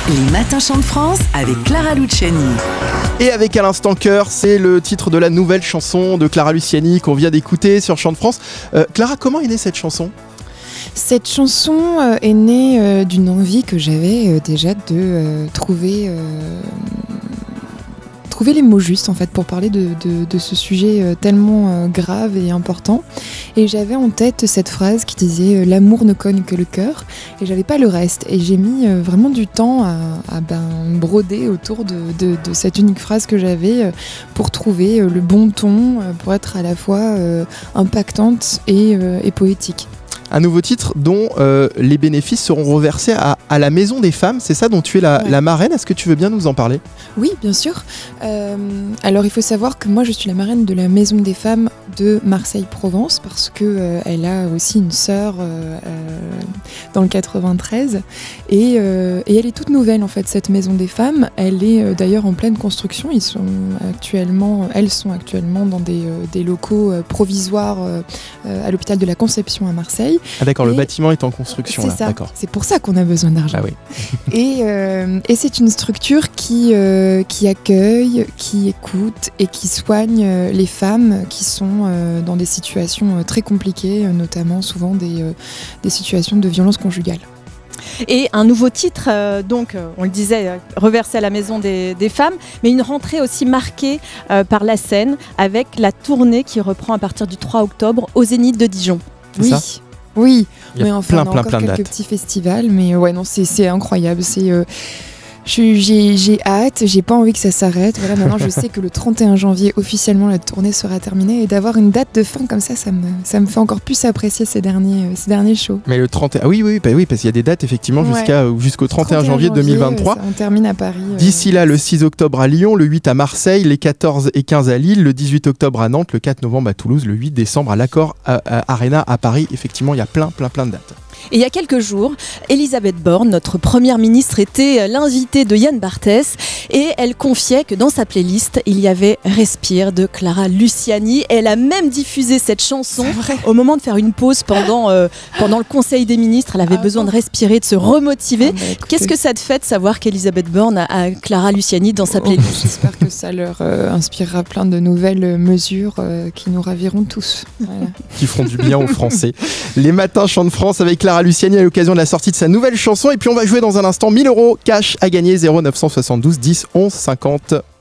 Les matins chant de France avec Clara Luciani. Et avec à l'instant cœur, c'est le titre de la nouvelle chanson de Clara Luciani qu'on vient d'écouter sur Chant de France. Clara, comment est née cette chanson ? Cette chanson est née d'une envie que j'avais déjà de trouver les mots justes en fait pour parler de ce sujet tellement grave et important. Et j'avais en tête cette phrase qui disait l'amour ne cogne que le cœur, et j'avais pas le reste. Et j'ai mis vraiment du temps à broder autour de cette unique phrase que j'avais pour trouver le bon ton, pour être à la fois impactante et poétique. Un nouveau titre dont les bénéfices seront reversés à la Maison des Femmes, c'est ça dont tu es la marraine. Est-ce que tu veux bien nous en parler ? Oui, bien sûr. Alors il faut savoir que moi je suis la marraine de la Maison des Femmes de Marseille-Provence parce qu'elle a aussi une sœur dans le 93 et elle est toute nouvelle en fait, cette Maison des Femmes. Elle est d'ailleurs en pleine construction. Elles sont actuellement dans des locaux provisoires à l'hôpital de la Conception à Marseille. Ah d'accord, le bâtiment est en construction. C'est là. ça, d'accord. c'est pour ça qu'on a besoin d'argent. Ah oui. Et c'est une structure qui accueille, qui écoute et qui soigne les femmes qui sont dans des situations très compliquées, notamment souvent des situations de violence conjugale. Et un nouveau titre, on le disait, reversé à la Maison des Femmes, mais une rentrée aussi marquée par la scène avec la tournée qui reprend à partir du 3 octobre au Zénith de Dijon. Oui. Ça Oui, il y a on a encore plein de quelques dates. petits festivals, mais ouais, non, c'est incroyable. J'ai hâte, j'ai pas envie que ça s'arrête. Voilà, maintenant je sais que le 31 janvier, officiellement, la tournée sera terminée. Et d'avoir une date de fin comme ça me fait encore plus apprécier ces derniers shows. Mais le 31... Ah oui, parce qu'il y a des dates effectivement jusqu'au 31 janvier 2023. On termine à Paris. D'ici là, le 6 octobre à Lyon, le 8 à Marseille, les 14 et 15 à Lille, le 18 octobre à Nantes, le 4 novembre à Toulouse, le 8 décembre à l'Accor Arena à Paris. Effectivement, il y a plein de dates. Et il y a quelques jours, Elisabeth Borne, notre première ministre, était l'invitée de Yann Barthès et elle confiait que dans sa playlist, il y avait Respire de Clara Luciani. Elle a même diffusé cette chanson au moment de faire une pause pendant le Conseil des ministres. Elle avait besoin de respirer, de se remotiver. Qu'est-ce que ça te fait de savoir qu'Elisabeth Borne a Clara Luciani dans sa playlist ? J'espère que ça leur inspirera plein de nouvelles mesures qui nous raviront tous. Voilà. Qui feront du bien aux Français. Les matins Chant de France avec Clara Luciani à l'occasion de la sortie de sa nouvelle chanson. Et puis on va jouer dans un instant 1000 € cash à gagner 0972 10 11 50.